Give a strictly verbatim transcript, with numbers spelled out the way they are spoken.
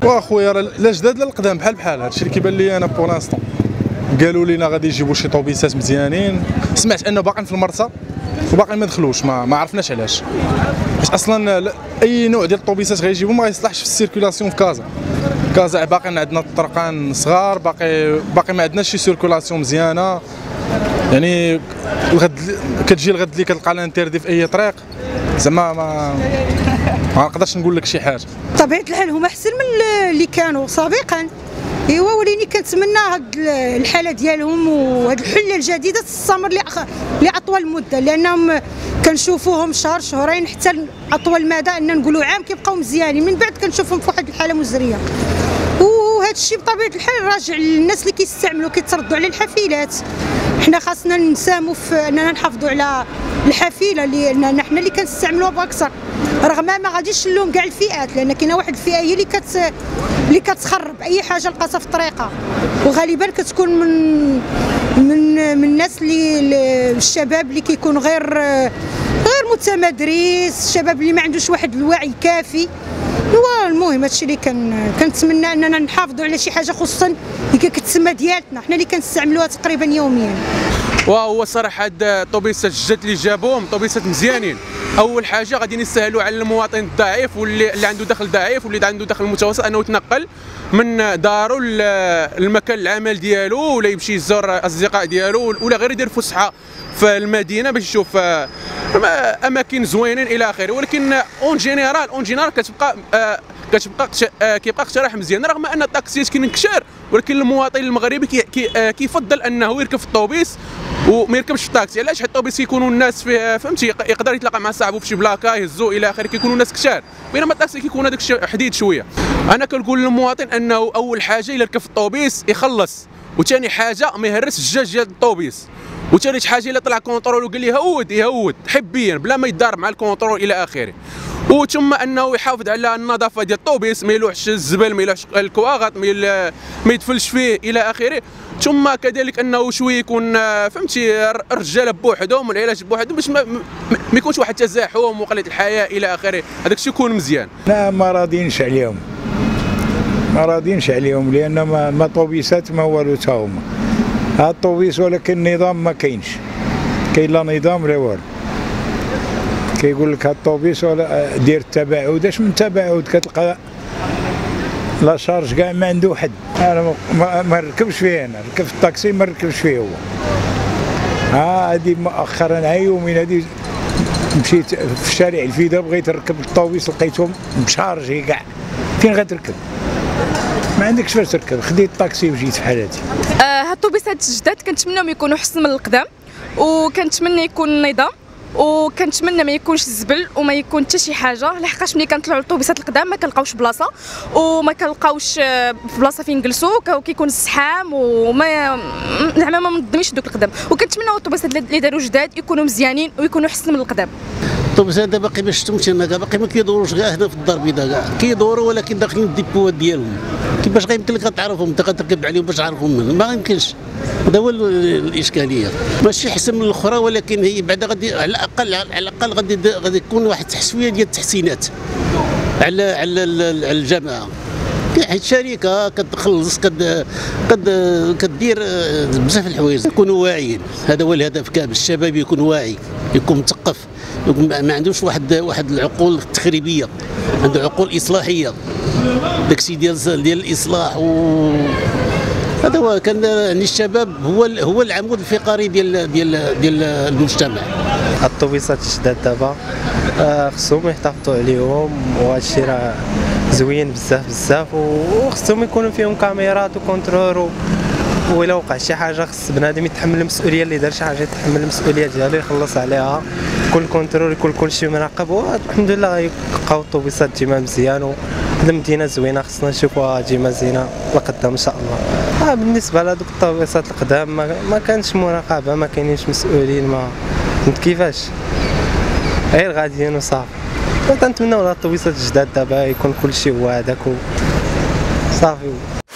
واخويا راه لا جداد لا القدام بحال بحال، هادشي اللي كيبان لي انا بور لانستون. قالوا لينا غادي يجيبوا شي طوبيسات مزيانين، سمعت انه باقيين في المرسى وباقي ما دخلوش، ما, ما عرفناش علاش. حيت اصلا اي نوع ديال الطوبيسات غيجيبوا ما غيصلحش في السيركولاسيون في كازا. كازا باقي عندنا الطرقان صغار، باقي باقي ما عندناش شي سيركولاسيون مزيانه. يعني الغد كتجي الغد اللي كتلقى الانتردي في اي طريق، زعما ما ما نقدرش نقول لك شي حاجه. بطبيعه الحال هما احسن من اللي كانوا سابقا، ايوا وليني كنتمنى هاد الحاله ديالهم وهاد الحله الجديده تستمر لاطول مده، لانهم كنشوفوهم شهر شهرين حتى اطول مدى ان نقولوا عام كيبقاو مزيانين، من بعد كنشوفهم في واحد الحاله مزريه. وهذا الشيء بطبيعه الحال راجع للناس اللي كيستعملوا كيتردوا على الحافلات. حنا خاصنا نساهموا في اننا نحافظوا على الحافله اللي حنا اللي كنستعملوها باكثر، رغم ما غاديش نلوم كاع الفئات، لان كاينه واحد الفئه هي اللي كت اللي كتخرب اي حاجه لقاتها في الطريقه، وغالبا كتكون من من من الناس اللي الشباب اللي كيكون غير غير متمدرس، الشباب اللي ما عندوش واحد الوعي كافي. هو المهم هادشي اللي كان كنتمنى اننا نحافظوا على شي حاجه، خصوصا اللي كتسمى ديالتنا حنا اللي كنستعملوها تقريبا يوميا. وهو صراحه هاد الطوبيسات الجداد اللي جابوهم طوبيسات مزيانين. اول حاجه غادي يسهلوا على المواطن الضعيف واللي اللي عنده دخل ضعيف واللي عنده دخل متوسط انه يتنقل من دارو للمكان العمل ديالو، ولا يمشي يزور اصدقاء ديالو، ولا غير يدير فسحه في المدينه باش يشوف اماكن زوينين الى اخره. ولكن اون جينيرال اون جينيرال كتبقى كتبقى كيبقى اقتراح مزيان، رغم ان الطاكسيات كاينين كثار، ولكن المواطن المغربي كي كي كيفضل انه يركب في الطوبيس وما يركبش في الطاكسي. علاش؟ حيت الطوبيس كيكونوا الناس فيه فهمتي، يقدر يتلاقى مع صاحبه في شي بلاكا يهزو الى اخره، كيكونوا الناس كثار، بينما الطاكسي كيكون هذاك الشيء حديد شويه. انا كنقول للمواطن انه اول حاجه الا ركب في الطوبيس يخلص، وثاني حاجه ما يهرس الجاج ديال الطوبيس، وثالث حاجه الا طلع كونترول وقال لي هود يهود حبيا بلا ما يدار مع الكونترول الى اخره. وثم انه يحافظ على النظافه ديال الطوبيس، ما يلوحش الزبل، ما يلوحش الكواغط، ما يدفلش فيه الى اخره. ثم كذلك انه شويه يكون فهمتي الرجاله بوحدهم والعلاج بوحدهم باش ما, ما يكونش واحد التزاحم وقله الحياه الى اخره، هذاك الشيء يكون مزيان. لا ما راضيينش عليهم، ما راضيينش عليهم لان ما, ما طوبيسات ما والو تا هما. هاد الطوبيس ولكن النظام ما كاينش، كاين لا نظام لا والو. كيقول لك هاد الطوبيس ولا دير التباعد، اش من تباعد؟ كتلقى لا شارج كاع ما عنده حد. انا ما, ما نركبش فيه، انا نركب في الطاكسي ما نركبش فيه هو. ها هادي مؤخرا هاي يومين هادي مشيت في الشارع الفيدا بغيت نركب الطوبيس لقيتهم مشارجي كاع، فين غتركب؟ ما عندكش فاش تركب، خديت الطاكسي وجيت في حالاتي. آه هاد الطوبيسات الجداد كنتمناهم يكونوا حسن من القدام، وكنتمنى يكون نظام، وكنتمنى ما يكونش الزبل وما يكون حتى شي حاجه، لحقاش ملي كنطلعوا للطوبيسات القدام ما كنلقاوش بلاصه وما كنلقاوش بلاصه فين نجلسوا، وكيكون الزحام وما زعما ما منظمينش دوك القدام. وكنتمنى الطوبيسات اللي داروا جداد يكونوا مزيانين ويكونوا حسن من القدام. الطوبيسات دابا باقي ما شفتهمش انا كاع، باقي ما كيدوروش كاع هنا في الدار البيضاء كاع، كيدوروا ولكن داخلين الديبوات ديالهم. كيفاش غيمكن لك تعرفهم انت غتركب عليهم باش تعرفهم من؟ ما يمكنش. هذا هو الاشكاليه، ماشي احسن من الاخرى، ولكن هي بعدا غادي على الاقل على الاقل غادي غادي تكون واحد التحسويه ديال التحسينات على على على الجماعه. حيت الشركه كتخلص كد كد كدير بزاف الحوايج، يكونوا واعيين. هذا هو الهدف كامل، الشباب يكون واعي، يكون مثقف، ما عندوش واحد واحد العقول التخريبيه، عنده عقول اصلاحيه. داكشي ديال ديال الاصلاح و هذا هو كان يعني الشباب هو هو العمود الفقري ديال ديال ديال المجتمع. الطوبيسات الجداد دابا خصهم يحتفظوا عليهم، وهذا الشيء راه زوين بزاف بزاف، وخصهم يكونوا فيهم كاميرات وكونترول، وإلا وقع شي حاجه خص بنادم يتحمل المسؤوليه، اللي دار شي حاجه يتحمل المسؤوليه ديالو يخلص عليها، كل كونترول يكون كلشي مراقب. والحمد لله غيبقاو الطوبيسات ديما مزيان، والمدينه زوينه خصنا نشوفوها ديما زينه لقدام ان شاء الله. آه بالنسبه لهذوك الطوبيسات القدام ما, ما كانش مراقبه، ما كاينينش مسؤولين، ما فهمت كيفاش، غير غاديين وصافي. كنتمناو الطوبيسات الجداد دابا يكون كلشي هو هذاك صافي.